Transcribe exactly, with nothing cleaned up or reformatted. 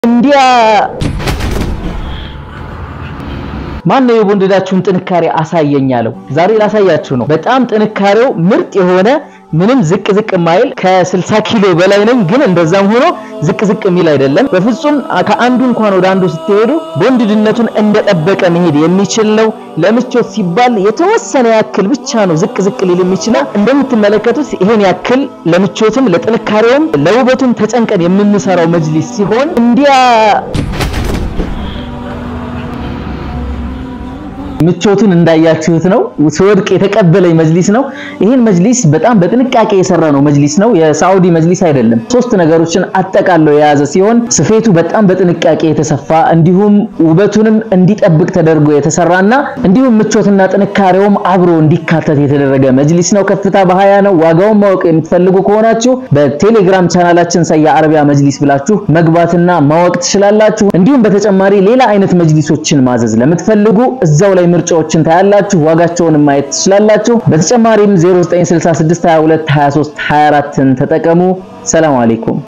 እንዲያ ማን ነው የቦንድዳችሁን ጥንካሬ አሳየኛለው ዛሬ ላሳያችሁ ነው በጣም ጥንካሬው ምርጥ የሆነ ምንም ዝቅ ዝቅ ማይል ከ60 ኪሎ በላይ ነኝ ግን እንደዛም ሆኖ ዝቅ ዝቅ ሚል አይደለም በፍጹም ከአንዱ እንኳን ወደ አንዱ ስትሄዱ ቦንድድነቱን እንደጠበቀ መሄድ የሚችል ነው ለምቾት ሲባል የተወሰነ ያክል ብቻ ነው ዝቅ ዝቅ ሊል የሚችለው እንደምትመለከቱት ይሄን ያክል ለምቾትም ለጥንካሬውም ለውበቱም ተጨንቀን የምንሰራው መጅሊስ ሲሆን እንዲያ ምቾቱን እንዳያችሁት ነው ወድቅ የተቀበለኝ መጅሊስ ነው ይሄን መጅሊስ በጣም በጥንቃቄ የሰራ ነው መጅሊስ ነው የሳውዲ መጅሊስ አይደለም ሶስት ነገሮችን አጠቃለው የያዘ ሲሆን ስፌቱ በጣም በጥንቃቄ የተሰፋ እንዲሁም ውበቱንም እንዲጠብቅ ተደርጎ የተሰራና እንዲሁም ምቾትና ጥንካሬውም አብሮ እንዲካተት የተደረገ መጅሊስ ነው ከፍታ በ20 ነው ዋጋውን ማወቅ የምትፈልጉ ከሆናችሁ በቴሌግራም ቻናላችን ሰያ አረቢያ መጅሊስ ብላችሁ መግባትና ማወቅ ትችላላችሁ እንዲሁም በተጨማሪ ሌላ አይነት መጅሊሶችን ማዘዝ ለምትፈልጉ እዛው ላይ ምርጫዎችን ታያላችሁ ዋጋቸውን ማየት ትችላላችሁ በተጨማሪም ዜሮ ዘጠኝ ስልሳ ስድስት ሃያ ሁለት ሃያ ሶስት ሃያ አራት ተጠቀሙ ሰላም አለይኩም